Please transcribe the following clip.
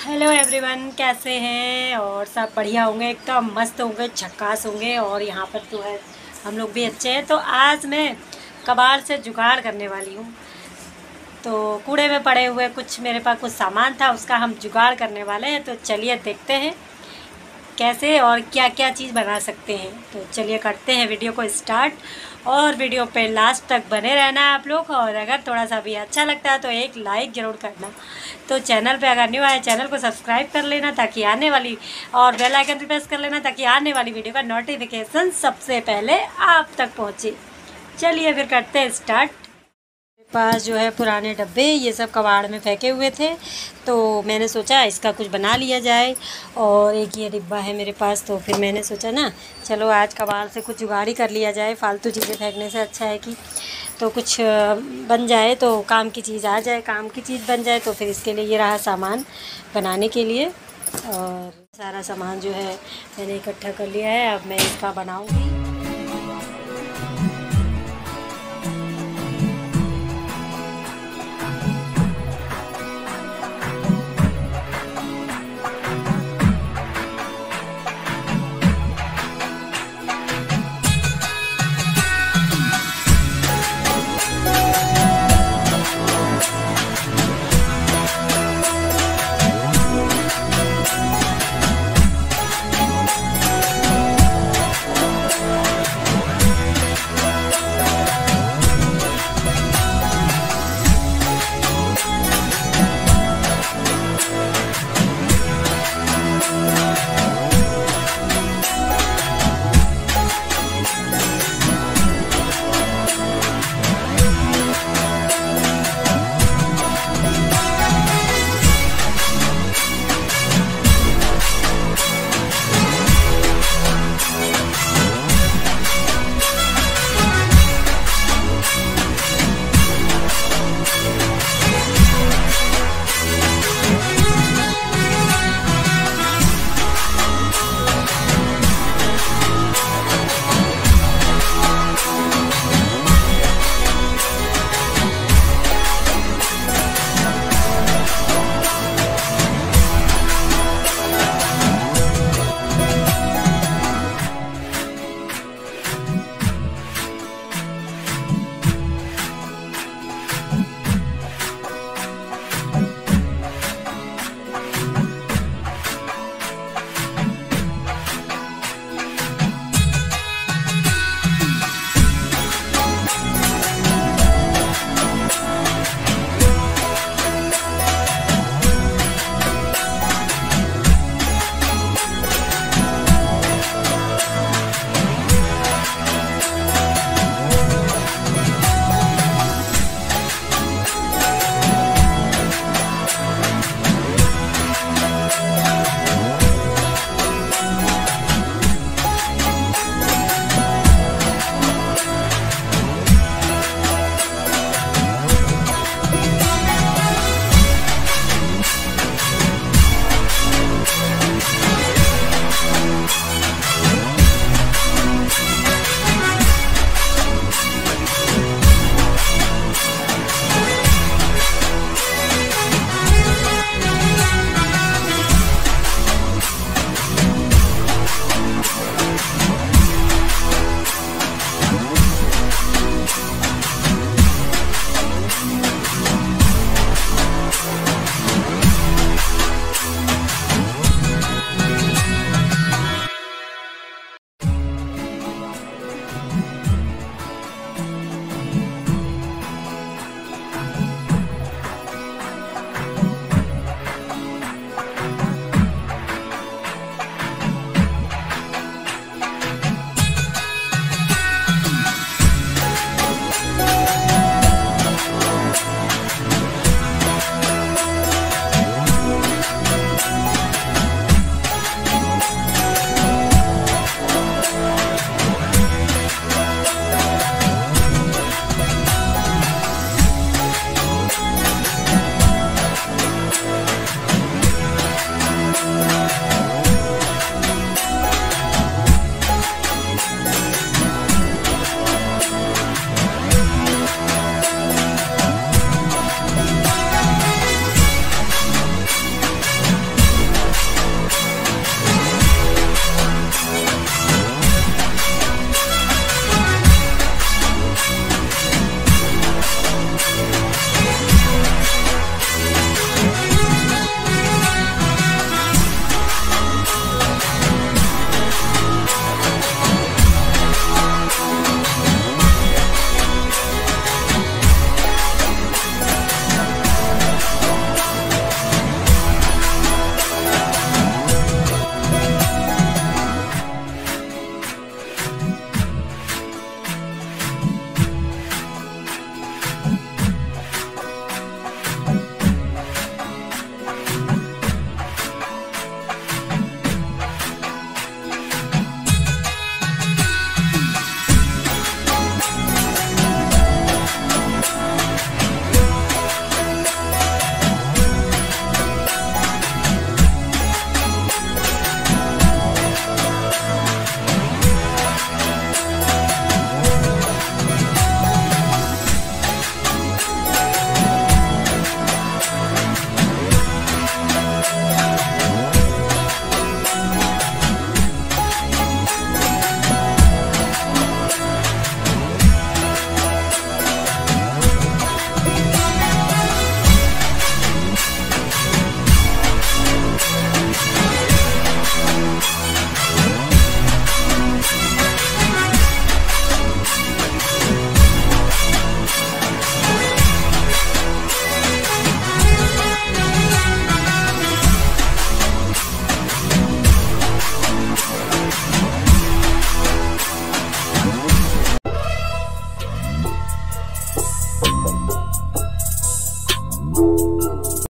Hello everyone, कैसे हैं? और सब बढ़िया होंगे, एकदम मस्त होंगे, झक्कास होंगे। और यहाँ पर तो है हम लोग भी अच्छे हैं। तो आज मैं कबाड़ से जुगाड़ करने वाली हूँ। तो कूड़े में पड़े हुए कुछ मेरे पास कुछ सामान था, उसका हम जुगाड़ करने वाले हैं। तो चलिए देखते हैं कैसे और क्या क्या चीज़ बना सकते हैं। तो चलिए करते हैं वीडियो को स्टार्ट। और वीडियो पे लास्ट तक बने रहना है आप लोग। और अगर थोड़ा सा भी अच्छा लगता है तो एक लाइक ज़रूर करना। तो चैनल पे अगर न्यू आए चैनल को सब्सक्राइब कर लेना ताकि आने वाली, और बेल आइकन भी प्रेस कर लेना ताकि आने वाली वीडियो का नोटिफिकेशन सबसे पहले आप तक पहुँचे। चलिए फिर करते हैं स्टार्ट। पास जो है पुराने डब्बे ये सब कबाड़ में फेंके हुए थे, तो मैंने सोचा इसका कुछ बना लिया जाए। और एक ये डिब्बा है मेरे पास, तो फिर मैंने सोचा ना चलो आज कबाड़ से कुछ जुगाड़ ही कर लिया जाए। फालतू चीज़ें फेंकने से अच्छा है कि तो कुछ बन जाए, तो काम की चीज़ आ जाए, काम की चीज़ बन जाए। तो फिर इसके लिए ये रहा सामान बनाने के लिए। और सारा सामान जो है मैंने इकट्ठा कर लिया है, अब मैं इसका बनाऊँगी।